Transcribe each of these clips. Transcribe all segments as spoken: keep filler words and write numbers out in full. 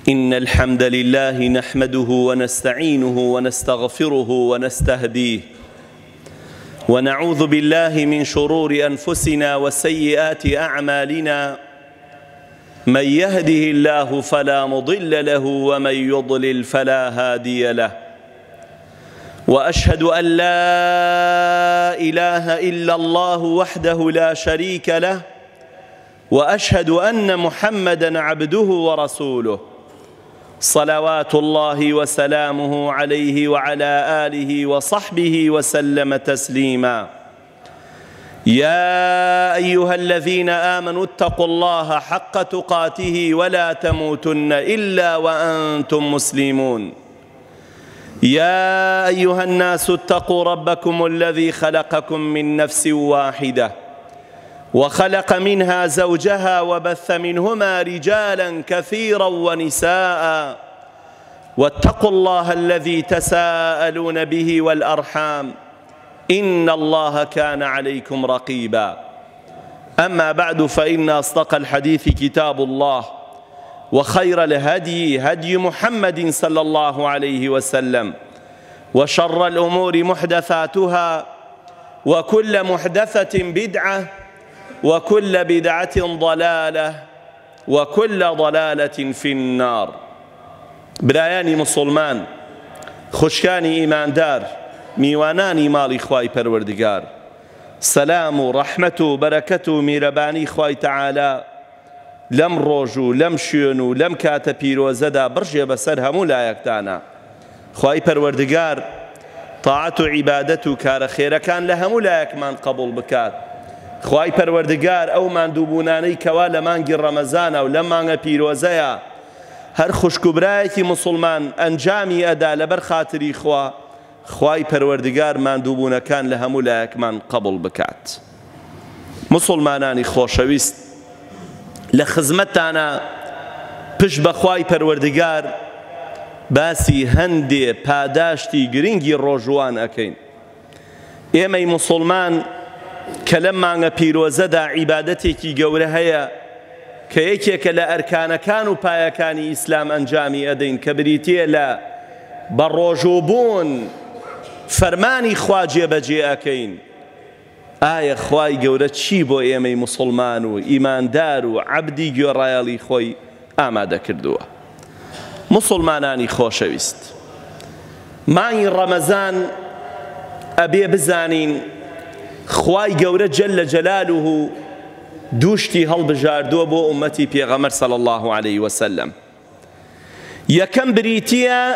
إن الحمد لله نحمده ونستعينه ونستغفره ونستهديه ونعوذ بالله من شرور أنفسنا وسيئات أعمالنا من يهده الله فلا مضل له ومن يضلل فلا هادي له وأشهد أن لا إله إلا الله وحده لا شريك له وأشهد أن محمدًا عبده ورسوله صلوات الله وسلامه عليه وعلى آله وصحبه وسلم تسليما يا أيها الذين آمنوا اتقوا الله حق تقاته ولا تموتن إلا وأنتم مسلمون يا أيها الناس اتقوا ربكم الذي خلقكم من نفس واحدة وخلق منها زوجها وبث منهما رجالا كثيرا ونساء واتقوا الله الذي تساءلون به والأرحام إن الله كان عليكم رقيبا أما بعد فإن أصدق الحديث كتاب الله وخير الهدي هدي محمد صلى الله عليه وسلم وشر الأمور محدثاتها وكل محدثة بدعة وكل بدعة ضلالة وكل ضلالة في النار. برایانی مسلمان، خوشکانی ایماندار، میوانانی ماڵی خوای پەروەردگار، سەلام و ڕەحمەت و بەرەکەت و میرەبانی خوای تەعالا لەم ڕۆژ و لەم شوێن و لەم کاتە پیرۆزەدا بڕژێ بەسەر هەموو لایەکتانە. خوای پەروەردگار تاعەت و عیبادەت و کارە خێرەکان لە هەموو لایەکمان قبوڵ بکات. خوای پەروەردگار ئەو ماندووبوونانەی کەوا لە مانگی ڕەمەزانە و لەم مانگە پیرۆزەیە هەر خوشکوبرایەکی مسلمان ئەنجامی ئەدا لەبەر خاتری خوا، خوای پەروەردگار ماندووبوونەکان لە هەموو لایەکمان قبوڵ بکات. مسلمانانی خۆشەویست، لە خزمەتتانە پشت بە خوای پەروەردگار باسی هەندێ پاداشتی گرنگی ڕۆژوان ئەکەین. ئێمەی مسلمان کە لەم مانگە پیرۆزەدا عیبادەتێکی گەورە هەیە کە یەکێکە لە ئەرکانەکان و پایەکانی ئیسلام ئەنجامی ئەدەین کە بریتیە لە بە ڕۆژوبوون فەرمانی خوا جێبەجێ ئەکەین. ئایا خوای گەورە چی بۆ ئێمەی مسلمان و ئیماندار و عەبدی گوێڕایەڵی خۆی ئامادە کردووە؟ مسلمانانی خۆشەویست، مانگی ڕەمەزان ئەبێ بزانین خوای گەورە جەلە جەلالوه دووشتی هەڵبژاردووە بۆ ئومەتی پێغەمبەر صلی الله عليه وسلم. یەکەم بریتیە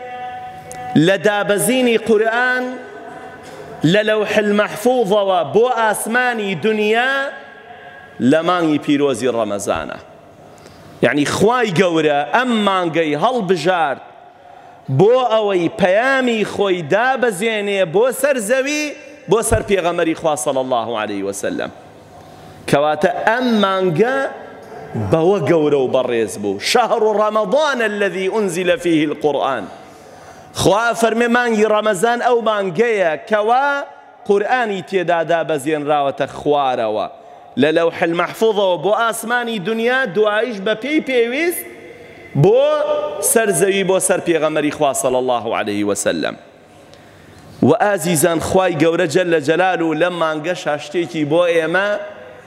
لە دابەزینی قورئان لە لەوح المەحفوظەوە بۆ ئاسمانی دنیا لە مانگی پیرۆزی ڕەمەزانە. یعنی خوای گەورە ئەم مانگەی هەڵبژارد بۆ ئەوەی پەیامی خۆی دابەزێنێ بۆ سەر زەوی، بۆ سەر پێغەمبەری خوا صلی الله عليه وسلم. کەواتە ئەم مانگە بەوە گەورە و بەڕێز بوو. شهر رمضان الذي أنزل فيه القرآن. خوا فەرمێ مانگی ڕەمەزان ئەو مانگەیە کەوا قورئانی تێدا دابەزێنراوەتە خوارەوە لە لەوح المەحفوظەوە بۆ ئاسمانی دنیا، دواییش بە پێی پێویست بۆ سەر زەوی، بۆ سەر پێغەمبەری خوا صلی الله عليه وسلم. و ئازیزان، خوای گەورە جەلە جەلالوه لەم مانگەشا شتێکی بۆ ئێمە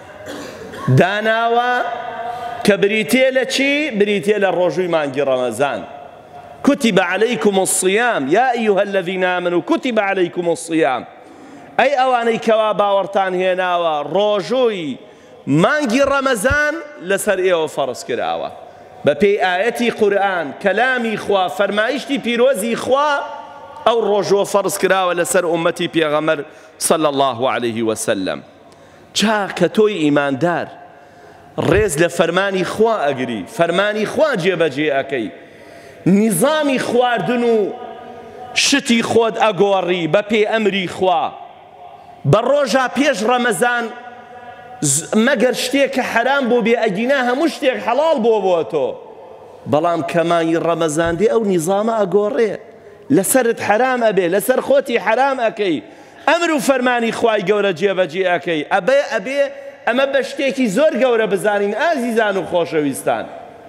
داناوە کە بریتێ لە چی؟ بریتێ لە ڕۆژووی مانگی ڕەمەزان. كتب عليكم الصيام يا أيها الذين آمنوا كتب عليكم الصيام. أي أواني كوا باورتان هێناوە ڕۆژووی مانگی ڕەمەزان لەسەر ئێوە فەرز کراوە بە پێی ئاەتی قورئان، کەلامی خوا، فەرمایشتی پیرۆزی خوا. ئەو ڕۆژوە فەرز کراوە لەسەر ئومەتی پێغەمبەر صلی الله عليه وسلم. جا کە تۆی ئیماندار ڕێز لە فەرمانی خوا ئەگری، فەرمانی خوا جێبەجێ ئەکەی، نیزامی خواردن و شتی خۆت ئەگۆڕی بە پێی ئەمری خوا، بە ڕۆژا پێش ڕەمەزان مەگەر شتێک کە حەرام بۆ بێ ئەگینا هەموو شتێک حەڵاڵ بۆ بۆ تۆ، بەڵام کە مانگی ڕەمەزان دێ ئەو نیزامە ئەگۆڕێ، لەسەرت حرام ئەبێ، لەسەر خۆتی حرام ئەکەی، ئەمر و فەرمانی خوای گەورە جێبەجێ ئەکەی. ئەبێ ئەبێ ئەمە بە شتێکی زۆر گەورە بزانین ئازیزان و خۆشەویستان.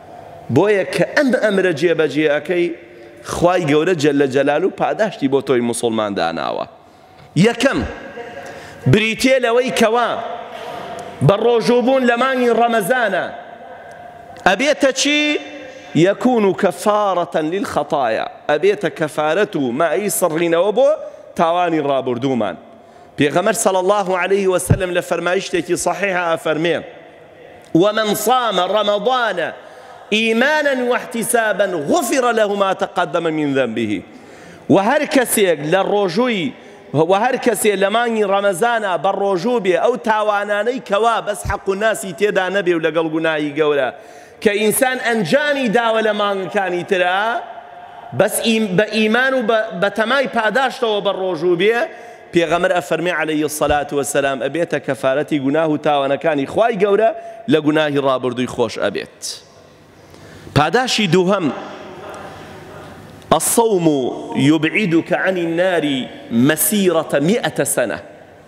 بۆیە کە ئەم ئەمرە جێبەجێ ئەکەی خوای گەورە جەلە جەلال و پاداشتی بۆ تۆی موسڵمان داناوە. یەکەم بریتێ لەوەی کەوا بە ڕۆژووبوون لە مانگی ڕەمەزانە ئەبێتە چی؟ یەکون کەفارەتەن للخەتایا، ئەبێتە کەفارەت و مای سڕینەوە بۆ تاوانی ڕابردوومان. پێغەمبەر صلی الله عليه وسلم لە فەرمایشتێکی صحیحە ئەفەرمێ ومن صام رمضان إيمانا واحتسابا غفر له ما تقدم من ذنبه. وهر كسيك للرجوي وهر كسيك لماني رمضان بالرجوع به أو تاواناني كوا بس حق الناس تيدا نبي ولا قل قناي قولا كإنسان أنجاني داوى لمان كان ترى بس بإيمان بتماي باداشته بالرجوع به پیغمبر افرمی علیه الصلاة والسلام ابیت کفارتی گناه تاوانا کانی خوای گوره لگناه رابردوی خوش ابیت. پاداشی دوهم الصوم يبعدك عن النار مسيرة مئة سنة.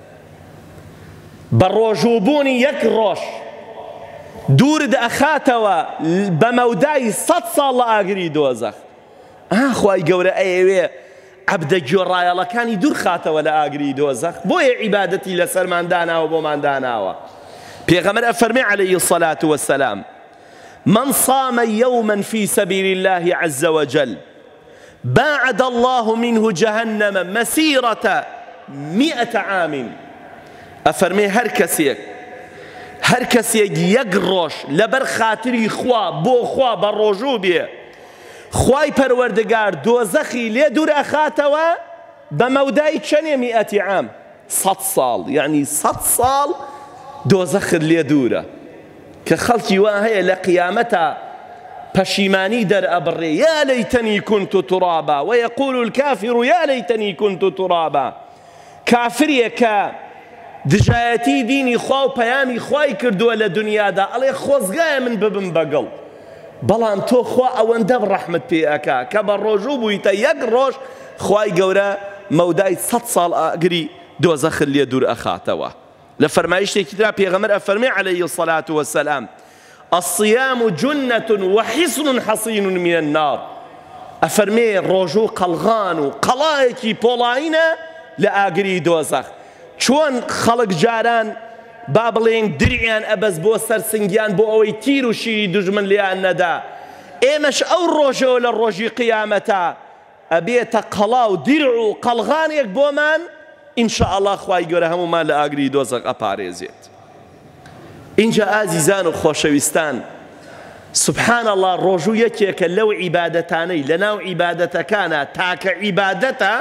بالروجوبون يكروش دور دأخاتوا بموداي صد صال أجري دوزخ. آه خوای گوره ایوه عبد جرايا لكاني دور خاته ولا أجري دوزخ بوي عبادتي لسر من دانا وبو من دانا. پیغمبر افرمي عليه الصلاة والسلام من صام يوما في سبيل الله عز وجل باعد الله منه جهنم مسيرة مئة عام. افرمي هر كسيك هر كسيك يقروش لبر خاطري خوا بو خوا بالرجوع بيه خوای پەروەردگار دۆزەخی لێ دوور ئەخاتەوە بە مەودای چەندێ مئەتی عام سەد ساڵ یعنی سەد ساڵ دۆزەخت لێ دوورە کە خەڵکی وا هەیە لە قیامەتە پەشیمانی دەرئەبڕێ یا لەیتەنی كنت ترابا ويقول الكافر يا ليتني كنت ترابا. کافریە کە دژایەتی دینی خوا و پەیامی خوای کردووە لە دنیادا ئەڵێ خۆزگایە من ببم بەگەڵ بەڵام تۆ خوا ئەوەندە ڕەحمت پێ ئەکا کە بە ڕۆژوو بوویتە یەک ڕۆژ خوای گەورە مەودای سەد ساڵ ئاگری دۆزەخت لێ دوور ئەخاتەوە. لە فەرمایشتێکی ترا پێغەمبەر ئەفەرمێ عەلەیهی الصەلاة والسەلام الصيام جنة وحصن حصين من النار. ئەفەرمێ ڕۆژوو قەڵغان و قەڵایەکی پۆڵاینە لە ئاگری دۆزەخ. چۆن خەڵک جاران با بڵێن دریان ئەبەس بۆ سەرسنگیان بۆ ئەوەی تیر و شیری دوژمن لیان نەدا ئێمەش ئەو ڕۆژەوە لە ڕۆژی قیامەتە ئەبێتە قەڵا و دیر و قەڵغانێک بۆمان ئینشاءالله خوای گەورە هەموومان لە ئاگری دۆزەخ ئەپارێزێت. اینجا ئازیزان و خۆشەویستان سبحان الله ڕۆژوو یەکێکە لەو عیبادەتانەی لەناو عیبادەتەکانە تاکە عیبادەتە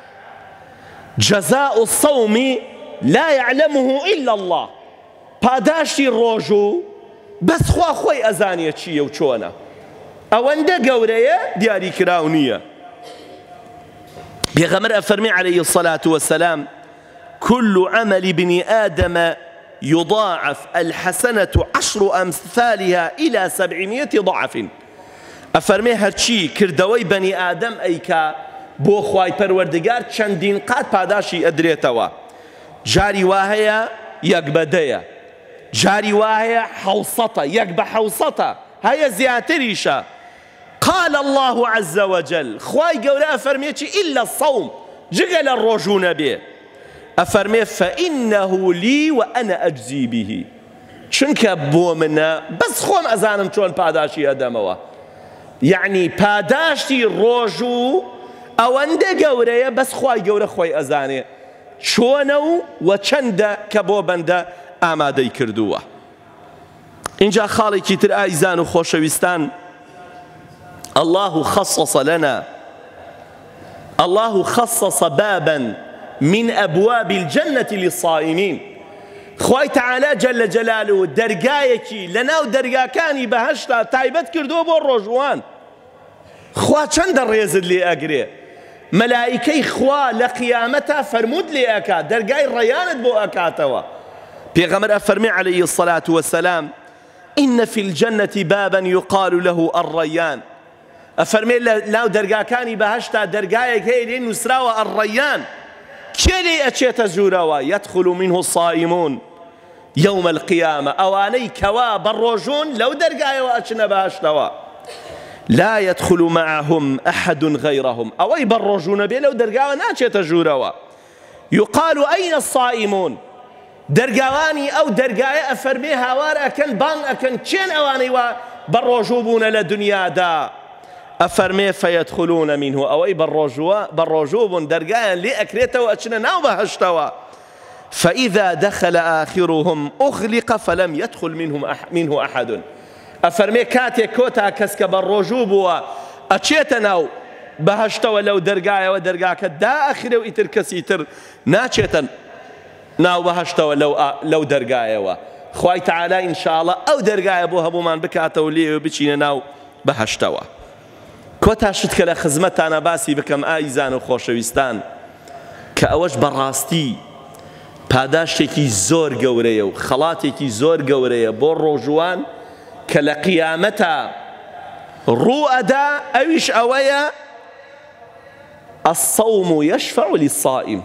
جەزاء الصوم لا يعلمه إلا الله. پاداشتی ڕۆژوو بەس خوا خۆی ئەزانێ چییە و چۆنە ئەوەندە گەورەیە دیاریکراو نییە. پێغەمبەر ئەفەرمێ عەلەیهی الصەلاة والسلام كل عمل بني آدم يضاعف الحسنة عشر أمثالها إلى سبعمائة ضعف. ئەفەرمێ هەرچی کردەوەی بەنی ئادەم ئەیکا بۆ خوای پەروەردگار چەندین قات پاداشی ئەدرێتەوە. جاری واهەیە یەک بەدەیە جاری واهەیە حەوسەتە یەک بە حەوسەتە هەیە زیاتریشە. قال الله عز وجل خوای گەورە ئەفەرمێ چی إلا الصوم جگە لە ڕۆژوو نەبێ ئەفەرمێ فإنه لي وأنا أجزي به چونکە بۆ منە بەس خۆم ئەزانم چۆن پاداشی ئەدەمەوە. یعنی پاداشتی ڕۆژوو ئەوەندە گەورەیە بەس خوای گەورە خۆی ئەزانێ چۆنە و چەندە کە بۆ بەندە ئامادەی کردووە. اینجا خاڵێکی تر ئایزان و خۆشەویستان الله خصص لنا الله خصص بابا من أبواب الجنة للصائمين. خوای تعالی جل جلاله دەرگایەکی لەناو دەرگاکانی بەهەشتا تایبەت کردووە بۆ ڕۆژوان. خوا چەندە ڕێزت لێ ئەگرێ مەلائیکەی خوا لە قیامەتە فەرموود لێ ئەکات دەرگای ڕەیانت بۆ ئەکاتەوە. پێغەمبەر ئەفەرمێ عەلەیهی الصەلاة والسلام إن في الجنة بابا يقال له الريان. ئەفەرمێ لەناو دەرگاکانی بەهەشتا دەرگایەک هەیە لێ نووسراوە الرەیان کێ لێ ئەچێتە ژوورەوە يدخل منه الصائمون يوم القيامة ئەوانەی کەوا بەڕۆژوون لەو دەرگایەوە ئەچنە بەهەشتەوە. لا يدخل معهم أحد غيرهم أو أي بروجون بي لو درقاوا ناچێتە ژوورەوە. يقال أين الصائمون؟ درقاواني أو درقايا أفرمي هاوار أكن بان أكن چين أواني وبروجوبون لدنيا دا أفرمي فيدخلون منه أو أي بروجوب درقايا لأكريتا وأچنا ناو بهشتوا. فإذا دخل آخرهم أغلق فلم يدخل منهم أح منه أحد. أفرمي كاتي كوتا كسك بروجوب وأچيتا ناو بهشتوا لو درقايا ودرقاك دا آخر وإتر كسيتر ناچيتا ناو بهشتوا لو لو درقايا خواي تعالى إن شاء الله أو درقايا بوها بومان بكاتوا لي وبچينا ناو بهشتوا. كوتا شتك لخزمتانا باسي بكم آيزان وخوشويستان كأوش براستي پاداشتێکی زۆر گەورەیە و خەڵاتێکی زۆر گەورەیە بۆ ڕۆژوان کە لە قیامەتە ڕوو ئەدا ئەویش ئەوەیە الصوم يشفع للصائم.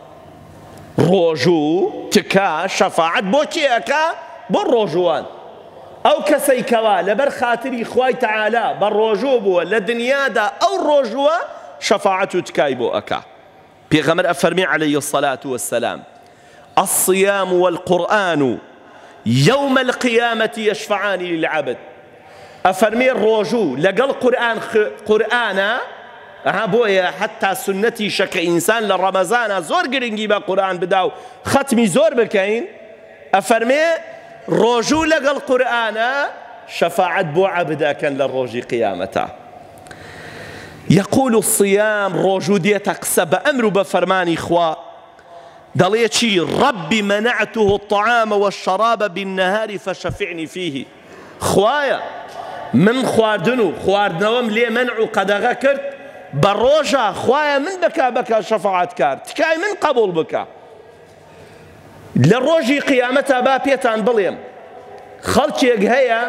ڕۆژوو تکا شەفاعەت بۆ کێ ئەکا؟ بۆ ڕۆژوان. ئەو کەسەی کەوا لەبەر خاتری خوای تەعالا بە ڕۆژوو بووە لە دنیادا ئەو ڕۆژووە شەفاعەت و تکای بۆ ئەکا. پێغەمبەر ئەفەرمێ عەلەیهی الصەلاة والسلام الصيام والقرآن يوم القيامة يشفعان للعبد. أفرمي الرجو لقل قرآن قرآن بويا حتى سنتي شك إنسان لرمضان زور قرنجي بقرآن بداو ختمي زور بكين. أفرمي رجو لقل قرآن شفاعة بو عبدا كان للرجي قيامته. يقول الصيام رجو ديتك سب أمر بفرماني إخوة دڵێ چی؟ ربي منعته الطعام والشراب بالنهار فشفعني فيه. خوایە من خواردن و خواردنەوەم لێ منع و قەدەغە کرد بە ڕۆژە خوایە من بکا بکا شەفاعەت کار تکای من قبول بکە. لە ڕۆژی قیامەتە با پێتان بڵێم خەڵکێک هەیە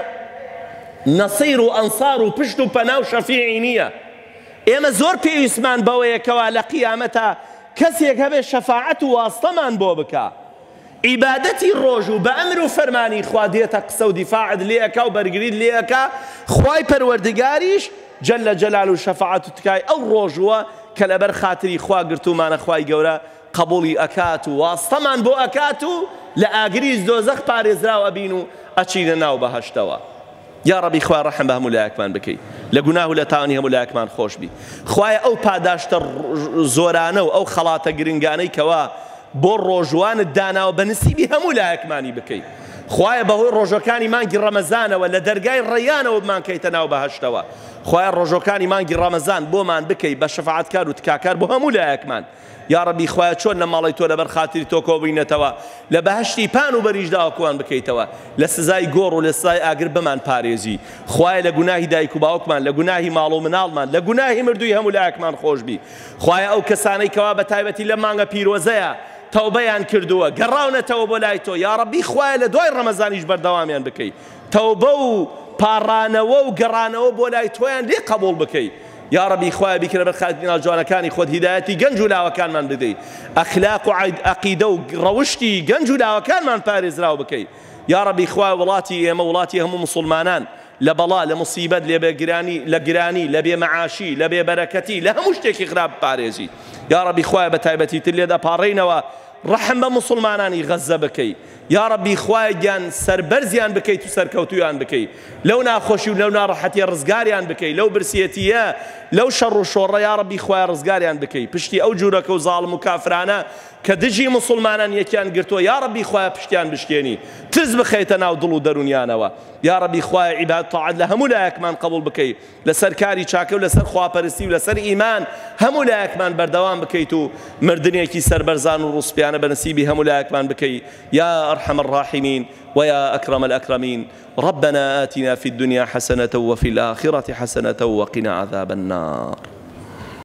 نەسیر و ئەنسار و پشت و پەنا و شەفیعی نییە. ئێمە زۆر پێویستمان بەوەیەکەوە لە قیامەتە کەسێک هەبێ شەفاعەت و واستەمان بۆ بکە. عیبادەتی ڕۆژ و بە ئەمر و فەرمانی خوا دێتە قسە و دیفاعت لێ ئەکا و بەرگریت لێ ئەکا. خوای پەروەردگاریش جەلە جەلال و شەفاعەت و تکای ئەو ڕۆژوە کە لەبەر خاتری خوا گرتومانە خوای گەورە قبوڵی ئەکات و واستەمان بۆ ئەکات و لە ئاگری دۆزەخ پارێزراوە بین و ئەچینە ناو بەهەشتەوە. یا ربی خوای ڕەحم بە هەموو لایەکمان بکەی لە گوناه و لە تاوانی هەموو لایەکمان خۆش بی. خوایە ئەو پاداشتە زۆرانە و ئەو خەڵاتە گرنگانەی کەوا بۆ ڕۆژوانت داناوە بە نسیبی هەموو لایەکمانی بکەی. خوایە بەهۆی ڕۆژەکانی مانگی ڕەمەزانەوە لە دەرگای ڕەیانەوە بمانکەیتە ناو بەهەشتەوە. خوایە ڕۆژەکانی مانگی ڕەمەزان بۆمان بکەی بە شەفاعەتکار و تکاکار بۆ هەموو لایەکمان. یا ربی خوایە چۆن لە ماڵی تۆ لەبەر خاتری تۆ کۆبووینەتەوە لە بەهەشتی پان و بەریشداوە کۆوان بکەیتەوە لە سزای گۆڕ و لە سزای ئاگر بمان پارێزی. خوایە لە گوناهی دایک و باوکمان لە گوناهی ماڵ و مناڵمان لە گوناهی مردووی هەموو لایەکمان خۆش بی. خوایە ئەو کەسانەی کەوا بە تایبەتی لە مانگە پیرۆزەیە تەوبەیان کردووە گەڕاونەتەوە بۆ لای تۆ یا ربی خوایە لە دوای ڕەمەزانیش بەردەوامیان بکەی تەوبە و پاڕانەوە و گەڕانەوە بۆ لای تۆیان لێ قبوڵ بکەی. یا ربی خوای بیکرە بەر خاترینە جوانەکانی خۆت هیدایەتی گەنج و لاوەکانمان بدەی ئەخلاق و عەقیدە و ڕەوشتی گەنج و لاوەکانمان پارێزراو بکەی. یا ربی خوای وڵاتی ئێمە وڵاتی هەموو موسڵمانان لە بەڵا لە موسیبەت لێ بێگرانی لە گرانی لە بێمەعاشی لە بێبەرەکەتی لە هەموو شتێکی خراپ پارێزی. یا ربی خوای بە تایبەتی تر لێ دەپاڕێینەوە ڕەحم بە موسڵمانانی غەزە بکەی. یا ربی خوای گیان سەربەرزیان بکەیت و سەرکەوتویان بکەی لەو ناخۆشی و لەو ناڕەحەتیە ڕزگاریان بکەی لەو برسیەتیە لەو شەڕ و شۆڕە یا ربی خوای ڕزگاریان بکەی پشتی ئەو جوورەکە و زاڵم و کافرانە کە دژی موسڵمانان یەکیان گرتووە یا ربی خوای پشتیان بشکێنی تز بخەیتە ناو دڵ و دەرونیانەوە. یا ربی خوای عیبادەت تاعەت لە هەموو لایەکمان قبوڵ بکەی لەسەر کاری چاکە و لەسەر خواپەرستی و لەسەر ئیمان هەموو لایەکمان بەردەوام بکەیت و مردنێکی سەربەرزان و ڕوسپیانە بە نسیبی هەموو لایەکمان بکەی. یا أرحم الراحمين ويا أكرم الأكرمين. ربنا آتنا في الدنيا حسنة وفي الآخرة حسنة وقنا عذاب النار.